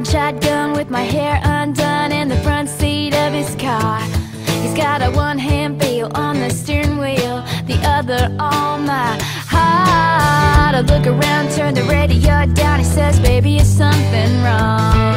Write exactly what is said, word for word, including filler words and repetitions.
riding shotgun with my hair undone in the front seat of his car. He's got a one-hand feel on the steering wheel, the other on my heart. I look around, turn the radio down. He says, baby, is something wrong?